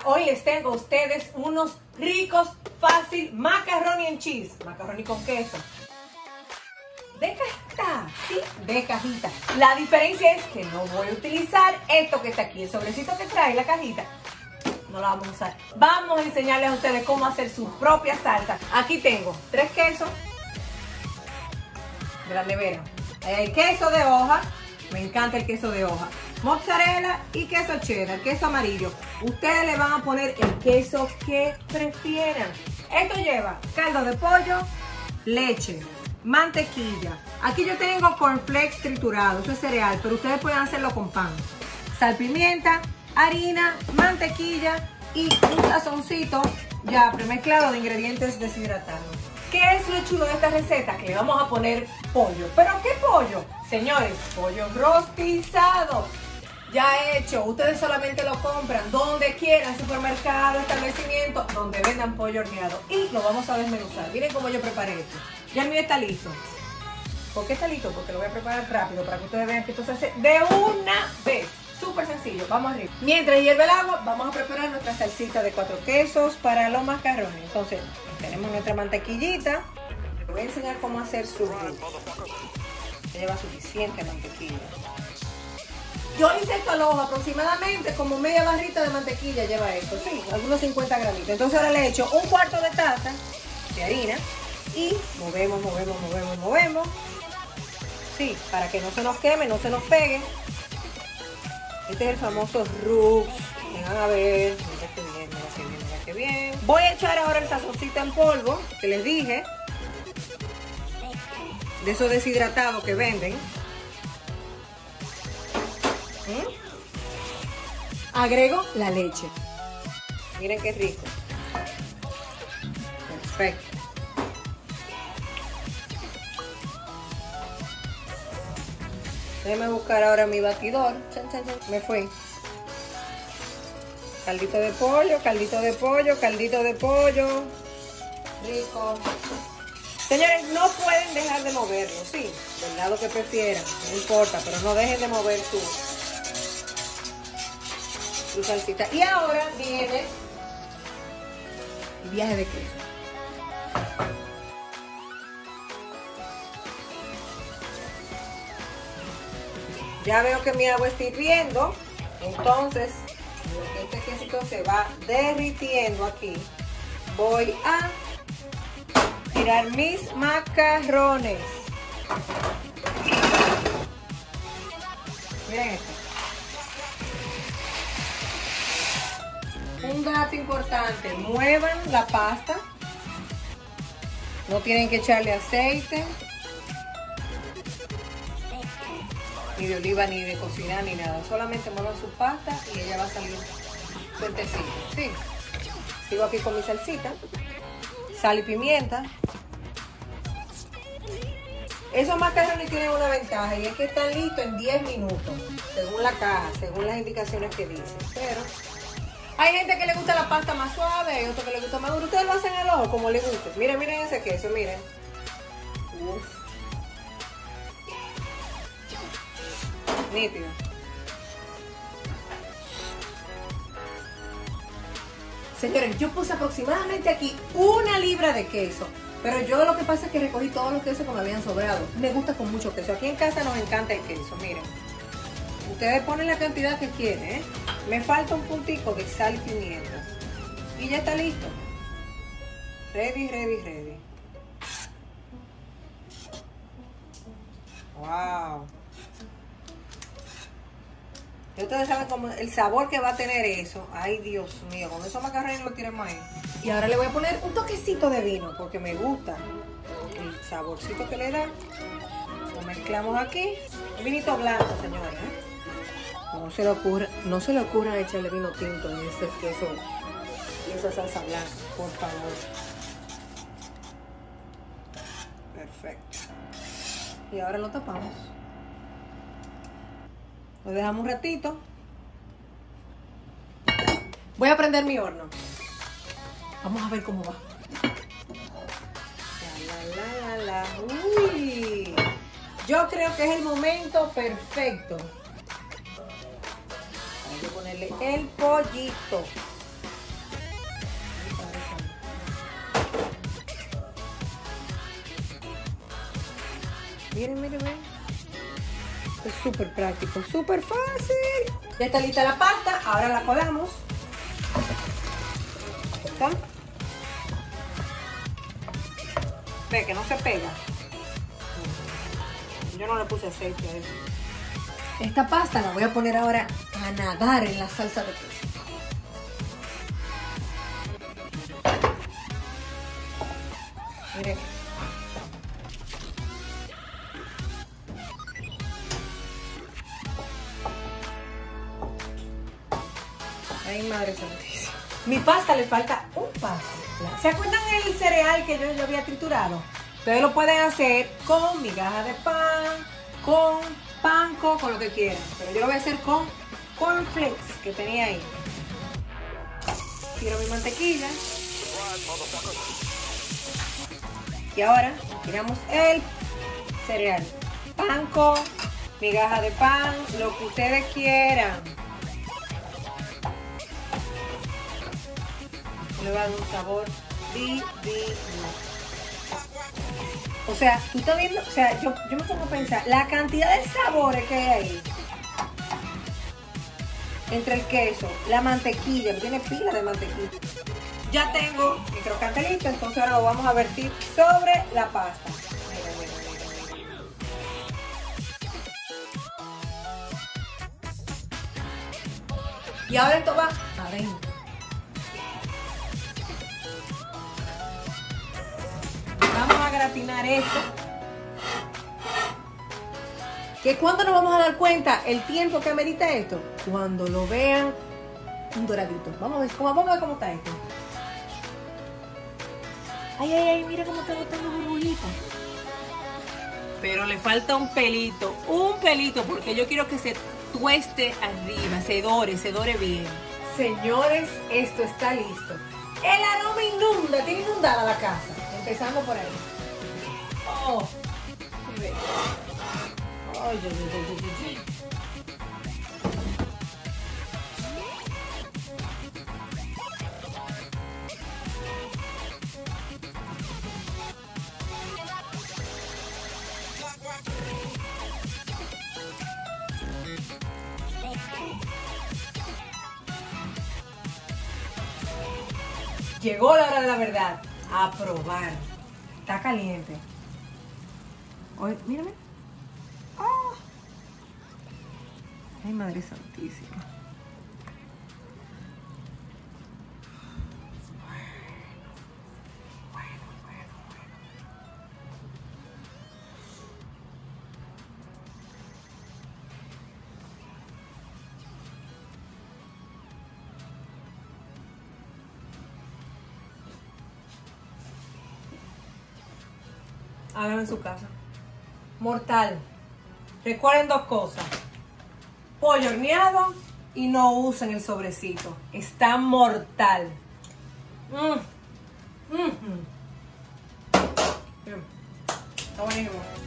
Hoy les tengo a ustedes unos ricos, fácil macaroni and cheese. Macaroni con queso. De cajita, sí, de cajita. La diferencia es que no voy a utilizar esto que está aquí, el sobrecito que trae la cajita. No la vamos a usar. Vamos a enseñarles a ustedes cómo hacer su propia salsa. Aquí tengo 3 quesos de la nevera. Hay queso de hoja, me encanta el queso de hoja. Mozzarella y queso cheddar, queso amarillo. Ustedes le van a poner el queso que prefieran. Esto lleva caldo de pollo, leche, mantequilla. Aquí yo tengo cornflakes triturados, eso es cereal, pero ustedes pueden hacerlo con pan. Sal, pimienta, harina, mantequilla y un sazoncito ya premezclado de ingredientes deshidratados. ¿Qué es lo chulo de esta receta? Que le vamos a poner pollo. ¿Pero qué pollo? Señores, pollo rostizado. Ya hecho, ustedes solamente lo compran donde quieran, supermercado, establecimiento, donde vendan pollo horneado. Y lo vamos a desmenuzar. Miren cómo yo preparé esto. Ya el mío está listo. ¿Por qué está listo? Porque lo voy a preparar rápido para que ustedes vean que esto se hace de una vez. Súper sencillo, vamos arriba. Mientras hierve el agua, vamos a preparar nuestra salsita de 4 quesos para los macarrones. Entonces, tenemos nuestra mantequillita. Les voy a enseñar cómo hacer su roux. Lleva suficiente mantequilla. Yo hice esto al ojo, aproximadamente como media barrita de mantequilla lleva esto, sí, algunos 50 gramitos. Entonces ahora le echo 1/4 de taza de harina y movemos. Sí, para que no se nos queme, no se nos pegue. Este es el famoso roux. Vengan a ver, mira qué bien. Voy a echar ahora el sazoncito en polvo, que les dije, de esos deshidratados que venden. Agrego la leche. Miren qué rico. Perfecto. Déjenme buscar ahora mi batidor. Me fui. Caldito de pollo. Rico. Señores, no pueden dejar de moverlo, sí, del lado que prefieran, no importa, pero no dejen de mover su salsita. Y ahora viene el viaje de queso. Ya veo que mi agua está hirviendo, entonces este quesito se va derritiendo aquí. Voy a tirar mis macarrones. Miren esto. Un dato importante, muevan la pasta. No tienen que echarle aceite, ni de oliva, ni de cocinar, ni nada. Solamente muevan su pasta y ella va a salir sueltecita. Sí. Sigo aquí con mi salsita. Sal y pimienta. Esos macarrones tienen una ventaja y es que están listos en 10 minutos, según la caja, según las indicaciones que dicen. Pero hay gente que le gusta la pasta más suave, hay otro que le gusta más duro. Ustedes lo hacen al ojo como les guste. Miren ese queso, miren. Uf. Nítido. Señores, yo puse aproximadamente aquí 1 libra de queso. Pero yo lo que pasa es que recogí todos los quesos que me habían sobrado. Me gusta con mucho queso. Aquí en casa nos encanta el queso, miren. Ustedes ponen la cantidad que quieren, ¿eh? Me falta un puntico de sal y pimienta. Y ya está listo. Ready. Wow. Y ustedes saben cómo el sabor que va a tener eso. Ay, Dios mío, con esos macarrones lo tiramos ahí. Y ahora le voy a poner un toquecito de vino porque me gusta el saborcito que le da. Lo mezclamos aquí. Un vinito blanco, señores, ¿eh? No se le ocurra echarle vino tinto en ese queso y esa salsa blanca, por favor. Perfecto. Y ahora lo tapamos. Lo dejamos un ratito. Voy a prender mi horno. Vamos a ver cómo va. Uy. Yo creo que es el momento perfecto. Hay que ponerle el pollito. Miren, miren, miren. Esto es súper práctico, súper fácil. Ya está lista la pasta, ahora la colamos. ¿Está? Ve que no se pega. Yo no le puse aceite a eso. Esta pasta la voy a poner ahora a nadar en la salsa de queso. Miren. Ay, madre santísima. Mi pasta le falta un paso. ¿Se acuerdan el cereal que yo había triturado? Ustedes lo pueden hacer con migaja de pan, con panko, con lo que quieran. Pero yo lo voy a hacer con cornflakes que tenía ahí. Tiro mi mantequilla. Y ahora tiramos el cereal. Panko, migaja de pan, lo que ustedes quieran. Le va a dar un sabor divino. O sea, tú estás viendo, o sea, yo me pongo a pensar, la cantidad de sabores que hay ahí. Entre el queso, la mantequilla, tiene pila de mantequilla. Ya tengo mi crocante listo, entonces ahora lo vamos a vertir sobre la pasta. Mira, mira, mira, mira. Y ahora esto va adentro. Vamos a gratinar esto. ¿Que cuándo nos vamos a dar cuenta el tiempo que amerita esto? Cuando lo vean un doradito. Vamos a ver cómo está esto. Ay, ay, ay, mira cómo está botando burbujitas. Pero le falta un pelito, porque yo quiero que se tueste arriba, se dore bien. Señores, esto está listo. El aroma inunda, tiene inundada la casa. Empezando por ahí. Oh, ve. Ay, ay, ay, ay, ay. Llegó la hora de la verdad. A probar. Está caliente. Oye, mírame. Oh. Ay, madre santísima. Háganlo en su casa. Mortal. Recuerden dos cosas. Pollo horneado y no usen el sobrecito. Está mortal. Está buenísimo.